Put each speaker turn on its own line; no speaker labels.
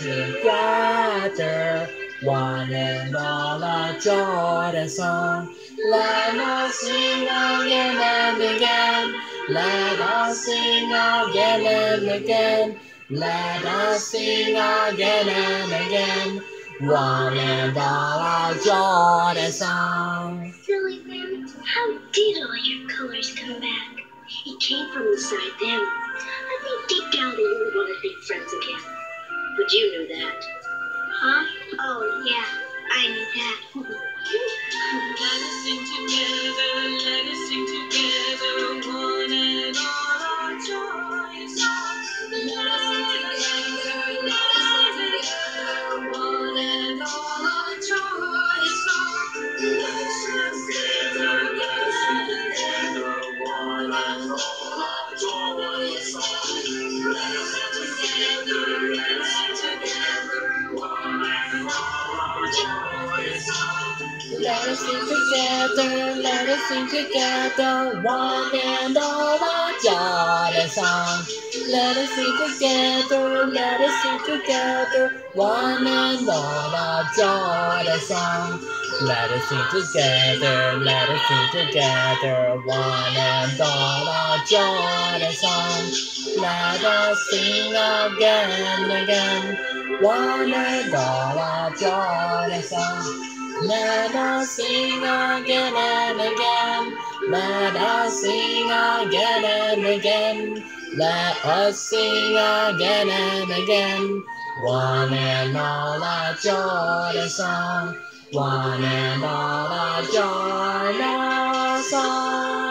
together, one and all a joyous song. Let us sing again and again. Let us sing again and again. Let us sing again and again. One and all a joyous song.
Silly them, how did all your colors come back? It came from inside them. I think deep down they really want to be friends again. But you knew that. Huh? Oh, yeah, I knew that.
Let us sing together, let us sing together, one and all our joyous song. Let us sing together, let us sing together, one and all our joyous song. Let us sing together, let us sing together, one and all our joyous song. Let us sing together, let us sing together, one and all our joyous song.
Let us sing together, let us sing together, one and all our joyous song. Let us sing together, let us sing together, one and all our joyous song. Let us sing together, let us sing together, one and all our joyous song. Let us sing again and again, one and all our joyous song. Let us sing again and again. Let us sing again and again. Let us sing again and again. One and all a joyous song. One and all a joyous song.